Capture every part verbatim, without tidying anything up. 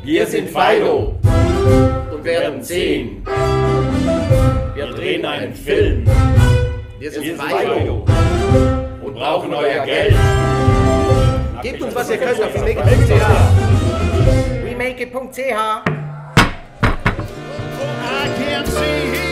Wir sind Fido und werden zehn. Wir drehen einen Film. Wir sind Fido und brauchen euer Geld. Gebt uns, was ihr könnt auf remake punkt c h. remake punkt c h. I can't see.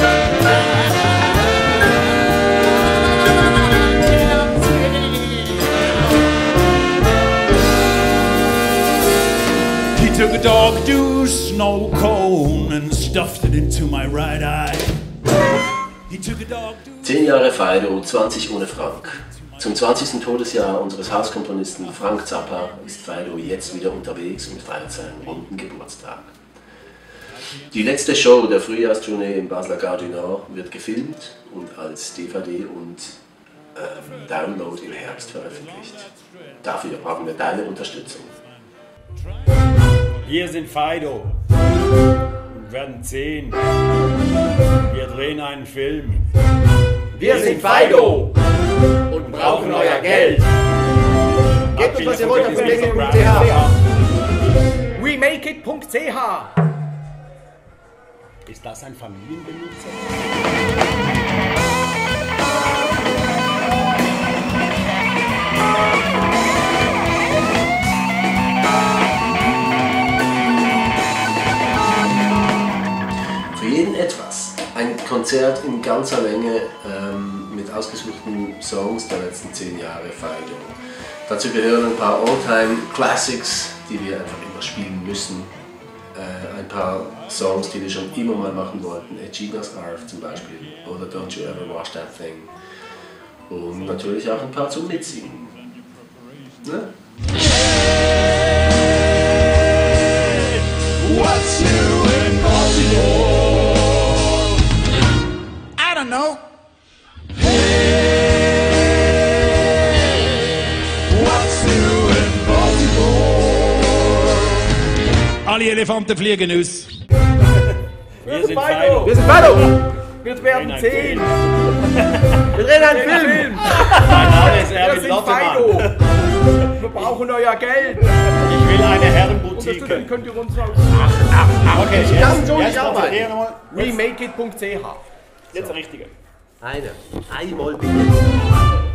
He took a dog to snow cone and stuffed it into my right eye. He took a dog to Zehn Jahre Fido, zwanzig ohne Frank. Zum zwanzigsten Todesjahr unseres Hauskomponisten Frank Zappa ist Fido jetzt wieder unterwegs und feiert seinen runden Geburtstag. Die letzte Show der Frühjahrstournee im Basler Gare du Nord wird gefilmt und als D V D und ähm, Download im Herbst veröffentlicht. Dafür brauchen wir deine Unterstützung. Wir sind Fido und werden zehn. Wir drehen einen Film. Wir sind Fido und brauchen euer Geld. Gebt uns, was ihr wollt auf remake punkt c h. remake punkt c h. Ist das ein Familienbenutzer? Für jeden etwas. Ein Konzert in ganzer Länge ähm, mit ausgesuchten Songs der letzten zehn Jahre Fido. Dazu gehören ein paar All-Time Classics, die wir einfach immer spielen müssen. Äh, ein paar Songs, die wir schon immer mal machen wollten. Egina's Arf zum Beispiel oder Don't You Ever Wash That Thing. Und natürlich auch ein paar zum Mitsingen. Ne? What's new in Baltimore? I don't know. Hey, what's new in Baltimore? Alle Elefanten fliegen aus. Wir sind Fido. Wir sind Fido. Wir werden zehn. Wir drehen einen Film. Mein Name ist Wir Erwin sind Lottemann. Fido. Wir brauchen euer Geld. Ich will eine Herrenboutique. Unterstützen könnt ihr uns raus. Okay, Ich kann so nicht jetzt arbeiten. konzentrieren wir mal. remake punkt c h. Jetzt der richtige. Eine. Einmal bitte.